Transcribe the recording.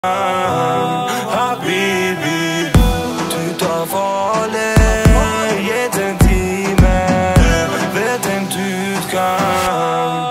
حبيبي du tar farlig, jeg er en time, vet en du kan